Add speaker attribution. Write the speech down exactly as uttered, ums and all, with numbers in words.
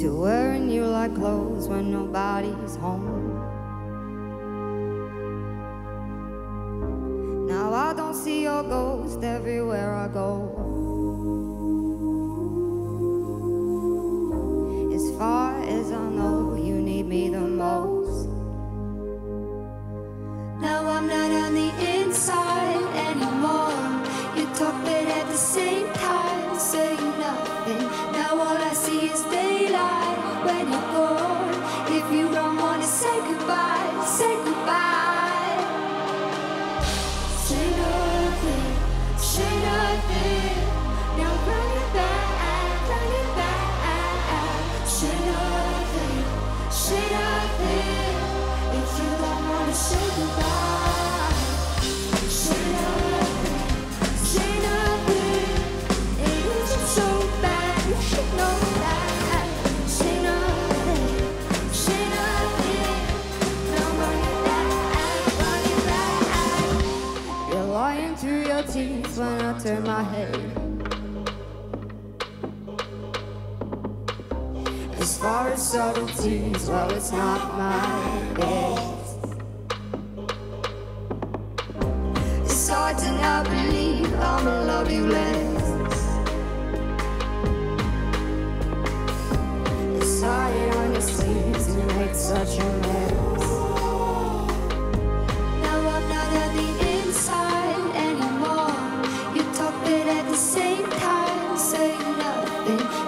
Speaker 1: to wearing you like clothes when nobody's home. Now I don't see your ghost everywhere I go. As far as I know, you need me the most.
Speaker 2: Now I'm not on the inside anymore. You talk but at the same time say nothing. Now all I see is daylight when you're gone. If you don't wanna say goodbye, say goodbye. Say nothing, say nothing. Now run it back, run it back. Say nothing, say nothing. If you don't wanna say goodbye, say nothing, say nothing. It isn't so bad, you should know that. Say nothing, say nothing. Now run it back, run it back.
Speaker 1: You're lying through your teeth when I turn my head. As far as subtleties, well, it's not my best.
Speaker 2: It's hard to not believe I'ma love you less.
Speaker 1: It's hard on your sleeves to make such a mess.
Speaker 2: Now I'm not on the inside anymore. You talk but at the same time say nothing.